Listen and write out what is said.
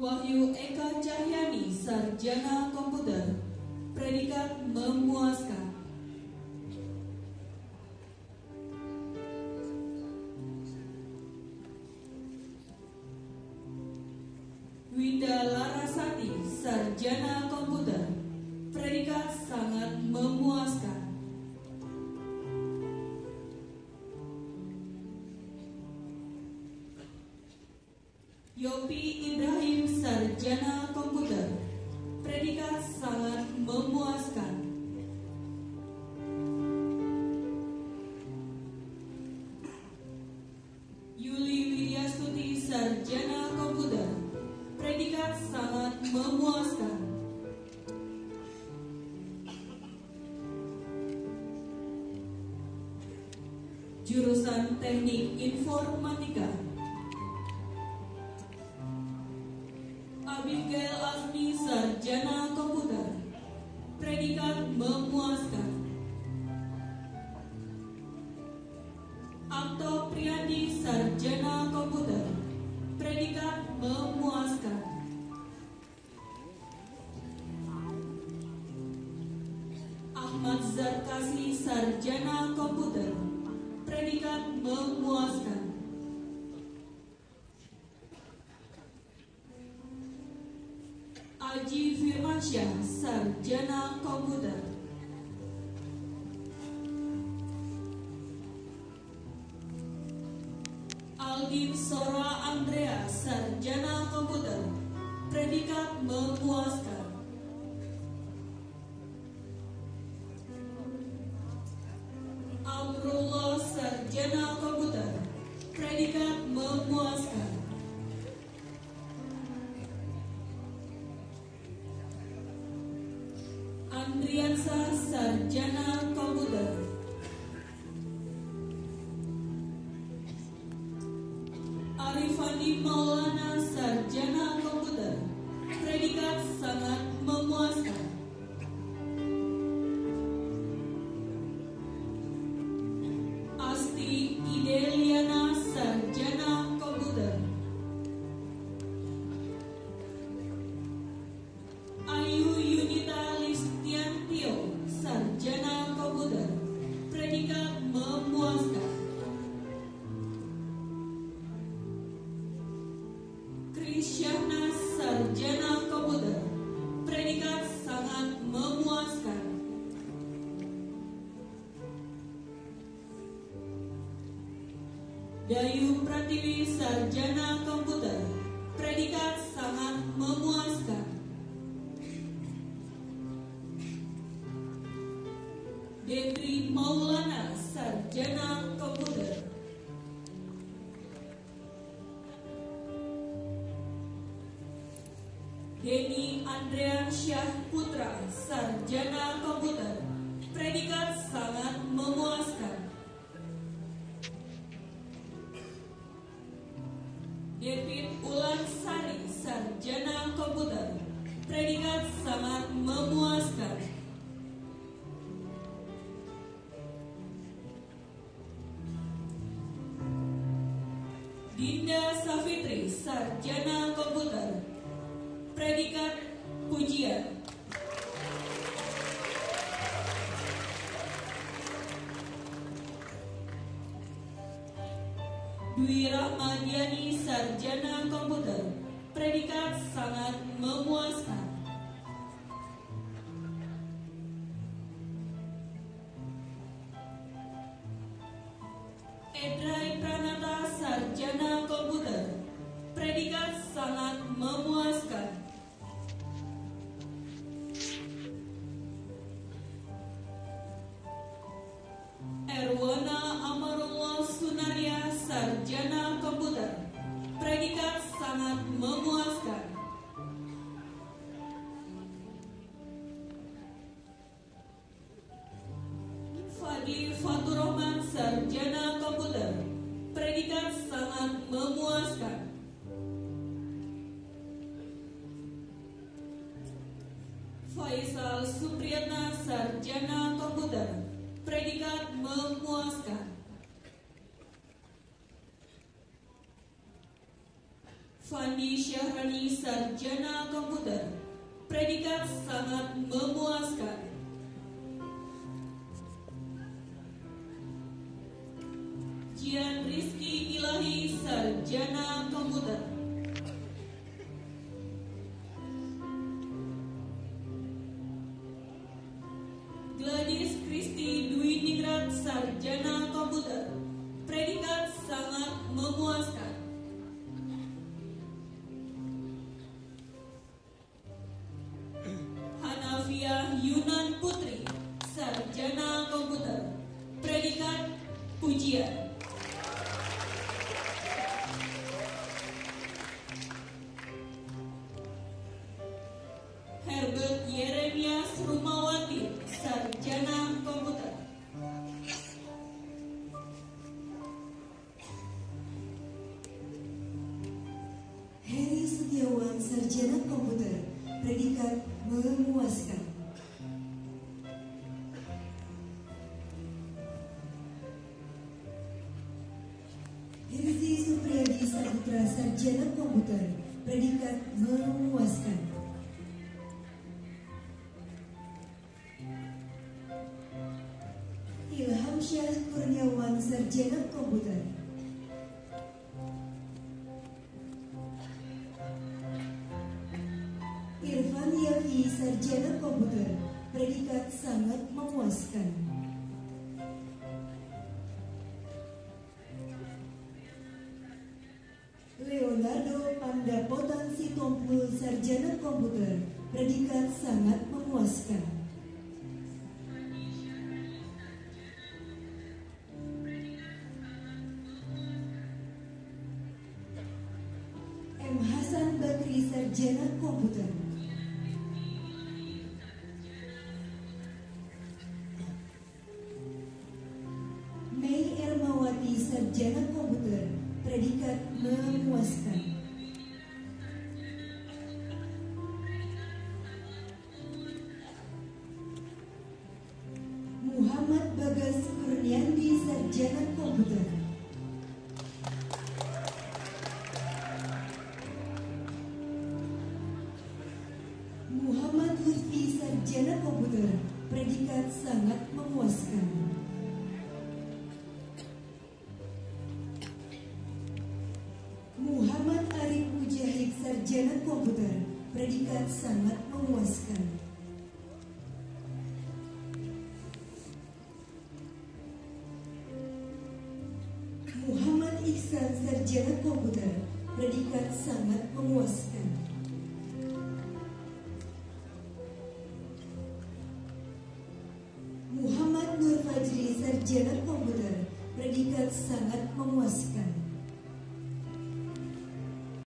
Wahyu Eka Cahyani, sarjana komputer, predikat memuaskan. Winda Larasati, sarjana komputer, predikat sangat memuaskan. Yopi Ibrahim, sarjana komputer, predikat sangat memuaskan. Yuli Widyastuti, sarjana komputer, predikat sangat memuaskan. Jurusan Teknik Informatika. Abigail Azmi, sarjana komputer, predikat memuaskan. Akto Priyandi, sarjana komputer, predikat memuaskan. Ahmad Zarkasi, sarjana komputer, predikat memuaskan. Aji Firmansyah, sarjana komputer. Aldin Sora Andrea, sarjana komputer, predikat memuaskan. Amrullah, sarjana komputer, predikat memuaskan. Andriansa, sarjana komputer. Arifandi Maulana, sarjana komputer, predikat sangat memuaskan. Asti Ideliana, sarjana komputer. Ayu Yunita Listiantio, sarjana komputer, predikat memuaskan. Krisyana, sarjana komputer, predikat sangat memuaskan. Dayu Pratiwi, sarjana komputer, predikat sangat memuaskan. Debri Maulana, sarjana komputer. Denny Andrean Syah Putra, sarjana komputer, predikat sangat memuaskan. David Ulan Sari, sarjana komputer, predikat sangat memuaskan. Dinda Safitri, sarjana komputer, predikat pujian. Dwi Rahmadiani, sarjana komputer, predikat sangat memuaskan. Edrai Pranata, sarjana komputer, predikat sangat memuaskan. Erwana Amarullah Sunaria, sarjana komputer, predikat sangat memuaskan. Fadi Faturrahman, sarjana komputer, predikat sangat memuaskan. Faisal Supriyatna, sarjana komputer, predikat memuaskan. Fandi Syahrani, sarjana komputer, predikat sangat memuaskan. Jian Rizky Ilahi, sarjana komputer. Gladys Kristi Dwi Ningrat, sarjana komputer, predikat sangat memuaskan. Hanafiah Yunan Putri, sarjana komputer, predikat pujian. Herbert Yeremias Rumawati, sarjana komputer. Heri Setiawan, sarjana komputer, predikat memuaskan. Hirzi Supriyadi Saputra, sarjana komputer, predikat memuaskan. Ilham Syah Kurniawan, sarjana komputer. Irfan Yafi, sarjana komputer, predikat sangat memuaskan. Leonardo Pandapotan Sitompul, sarjana komputer, predikat sangat memuaskan. M. Hasan Bakri, sarjana komputer. Mei Ermawati, sarjana komputer, predikat memuaskan. Muhammad Bagas Kurniandi, sarjana komputer. Muhammad Lutfi, sarjana komputer, predikat sangat memuaskan. Muhammad Arif Mujahid, sarjana komputer, predikat sangat memuaskan. Muhammad Ihsan, sarjana komputer, predikat sangat memuaskan. Muhammad Nur Fajri, sarjana komputer, predikat sangat memuaskan.